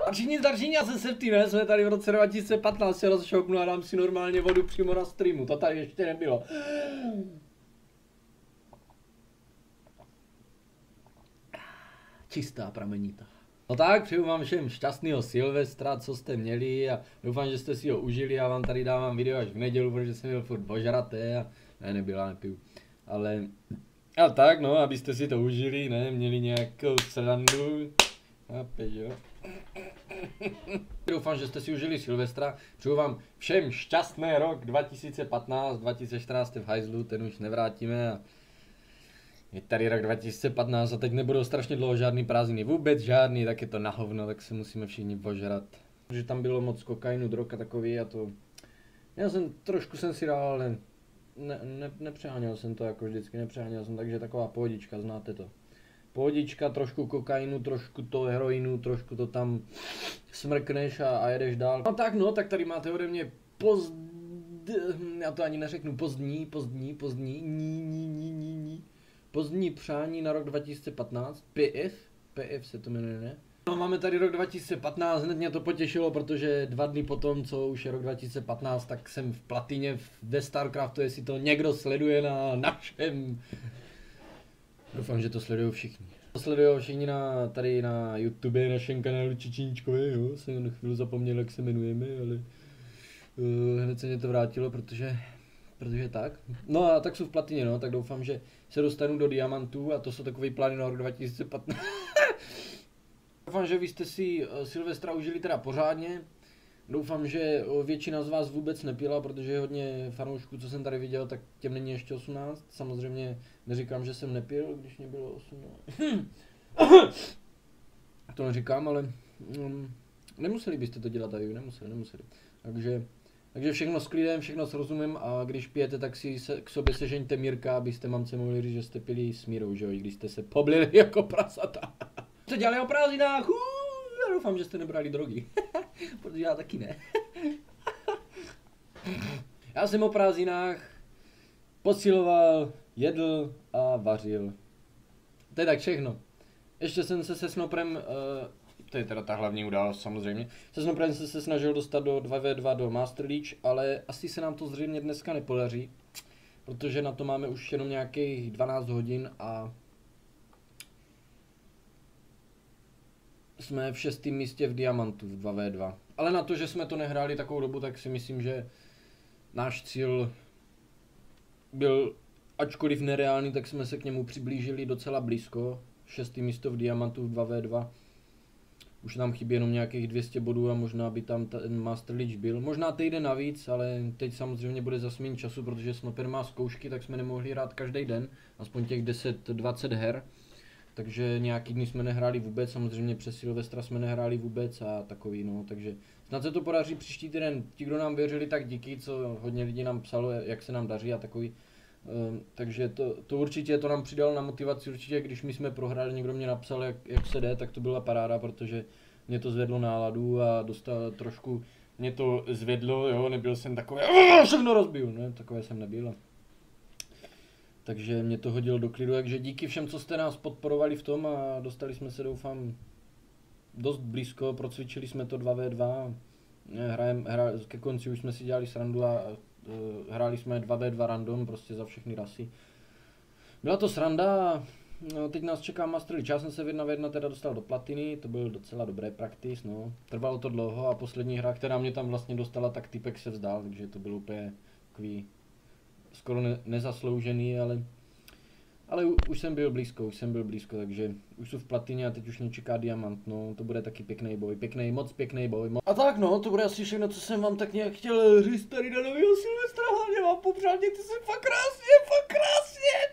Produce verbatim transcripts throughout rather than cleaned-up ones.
Všichni zdaržení, já jsem se v týdne, jsme tady v roce dva tisíce patnáct se rozšouknu a dám si normálně vodu přímo na streamu, to tady ještě nebylo. Čistá pramenita. No tak, přeju vám všem šťastného Silvestra, co jste měli a doufám, že jste si ho užili. Já vám tady dávám video až v nedělu, protože jsem měl furt ožraté a ne, nebyla, nepiju. Ale, a tak no, abyste si to užili, ne, měli nějakou srandu. Chápeš, jo? Doufám, že jste si užili Silvestra. Přeju vám všem šťastný rok dva tisíce patnáct, dva tisíce čtrnáct v hajzlu, ten už nevrátíme. A je tady rok dva tisíce patnáct a teď nebudou strašně dlouho žádný prázdniny, vůbec žádný, tak je to na hovno, tak se musíme všichni požrat. Protože tam bylo moc kokainu, drog a takový a to... Já jsem, trošku jsem si dal, ale ne, ne, nepřeháněl jsem to jako vždycky, nepřeháněl jsem, takže taková pohodička, znáte to. Pohodička, trošku kokainu, trošku to heroinu, trošku to tam smrkneš a, a jedeš dál. No tak no, tak tady máte ode mě pozdní, já to ani neřeknu, pozdní, pozdní, pozdní, ní, ní, ní, ní, ní. Pozdní přání na rok dva tisíce patnáct, P F, P F se to jmenuje, ne? No, máme tady rok dva tisíce patnáct, hned mě to potěšilo, protože dva dny potom, co už je rok dva tisíce patnáct, tak jsem v platině ve Starcraftu, jestli to někdo sleduje na našem... Doufám, že to sledují všichni. To sledují všichni na, tady na YouTube, našem kanálu Čičíničkové, jo, jsem na chvíli zapomněl, jak se jmenujeme, ale uh, hned se mě to vrátilo, protože... Protože tak. No a tak jsou v platině, no, tak doufám, že se dostanu do diamantů a to jsou takový plány na rok dva tisíce patnáct. Doufám, že vy jste si Silvestra užili teda pořádně. Doufám, že většina z vás vůbec nepila, protože je hodně fanoušků, co jsem tady viděl, tak těm není ještě osmnáct. Samozřejmě neříkám, že jsem nepil, když mě bylo osmnáct. To neříkám, ale um, nemuseli byste to dělat tady, nemuseli, nemuseli. Takže... Takže všechno s klidem, všechno s rozumem a když pijete, tak si se, k sobě sežeňte Mírka, abyste mamce mohli říct, že jste pili s Mírou, že jo, i když jste se poblili jako prasata. Co dělali o prázdninách? Já doufám, že jste nebrali drogy, protože já taky ne. Já jsem o prázdninách posiloval, jedl a vařil. To je tak všechno. Ještě jsem se se Snoprem... Uh, To je teda ta hlavní událost samozřejmě. Se Snoprem jsem se snažil dostat do dva v dva do Master League, ale asi se nám to zřejmě dneska nepodaří. Protože na to máme už jenom nějakých dvanáct hodin a... Jsme v šestém místě v Diamantu v dva v dva. Ale na to, že jsme to nehráli takovou dobu, tak si myslím, že náš cíl byl, ačkoliv nereálný, tak jsme se k němu přiblížili docela blízko. Šestý místo v Diamantu v dva v dva. Už nám chybí jenom nějakých dvě stě bodů a možná by tam ten Master League byl. Možná týden navíc, ale teď samozřejmě bude zase méně času, protože Snoper má zkoušky, tak jsme nemohli hrát každý den. Aspoň těch deset dvacet her. Takže nějaký dny jsme nehráli vůbec, samozřejmě přes Silvestra jsme nehráli vůbec a takový no. Takže snad se to podaří příští týden. Ti, kdo nám věřili, tak díky, co hodně lidí nám psalo, jak se nám daří a takový. Um, takže to, to určitě, to nám přidalo na motivaci, určitě když my jsme prohráli, někdo mě napsal jak, jak se jde, tak to byla paráda, protože mě to zvedlo náladu a dostal trošku, mě to zvedlo, jo, nebyl jsem takový, všechno rozbiju, ne, takové jsem nebyl. Takže mě to hodilo do klidu, takže díky všem, co jste nás podporovali v tom a dostali jsme se, doufám, dost blízko, procvičili jsme to dva v dva, hrajem, hra, ke konci už jsme si dělali srandu a hráli jsme dva v dva random, prostě za všechny rasy. Byla to sranda, no, teď nás čeká Master League. Já jsem se v jedna v jedna teda dostal do platiny, to byl docela dobré praktis, no. Trvalo to dlouho a poslední hra, která mě tam vlastně dostala, tak typek se vzdal, takže to bylo úplně takový skoro ne nezasloužený, ale ale už jsem byl blízko, už jsem byl blízko, takže už jsou v platině a teď už mě čeká diamant, no, to bude taky pěkný boj, pěkný, moc pěkný boj. Mo a tak no, to bude asi všechno, co jsem vám tak nějak chtěl říct tady na nového Silvestra, hlavně vám popřát, mějte se fakt krásně, fakt krásně!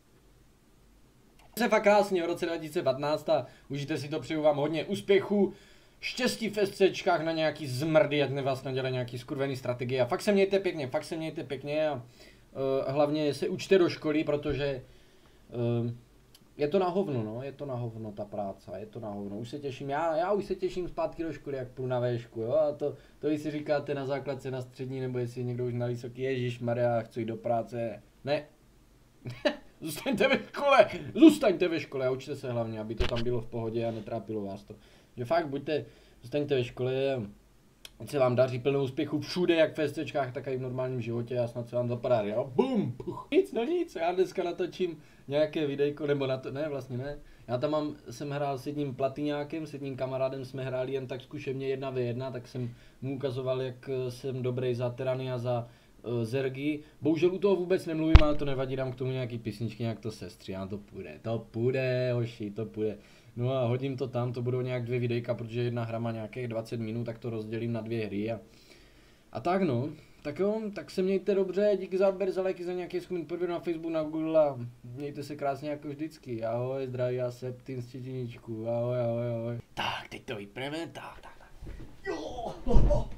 Se fakt krásně v roce dva tisíce patnáct a užijte si to, přeju vám hodně úspěchů, štěstí v SCčkách na nějaký zmrdy, jak vás nedělají nějaký skurvený strategie a fakt se mějte pěkně, fakt se mějte pěkně a uh, hlavně se učte do školy, protože Uh, je to na hovno, no, je to na hovno ta práce, je to na hovno, už se těším, já, já už se těším zpátky do školy, jak půjdu na véšku, jo, a to, to jestli říkáte na základce, na střední, nebo jestli někdo už na vysoký, ježišmarja, chci jít do práce, ne, zůstaňte ve škole, zůstaňte ve škole a učte se hlavně, aby to tam bylo v pohodě a netrápilo vás to, že fakt buďte, zůstaňte ve škole a ať se vám daří plnou úspěchu všude, jak v festečkách, tak i v normálním životě a snad se vám zapadá, jo? Bum! Puch. Nic, no nic, já dneska natočím nějaké videjko, nebo na to, ne, vlastně ne. Já tam mám, jsem hrál s jedním platyňákem, s jedním kamarádem jsme hráli jen tak zkušebně jedna ve jedna, tak jsem mu ukazoval, jak jsem dobrý za Terany a za uh, Zergy. Bohužel u toho vůbec nemluvím, ale to nevadí, dám k tomu nějaký písničky, nějak to sestříhám, to půjde, to půjde, hoši, to půjde. No a hodím to tam, to budou nějak dvě videjka, protože jedna hra má nějakých dvacet minut, tak to rozdělím na dvě hry a, a tak no. Tak jo, tak se mějte dobře, díky za odběr, za lajky, za nějaký komentář na Facebook, na Google a mějte se krásně jako vždycky. Ahoj, zdraví a Septin z Čečeničku, ahoj, ahoj, ahoj. Tak, teď to vypreme, tak, tak, tak. Jo,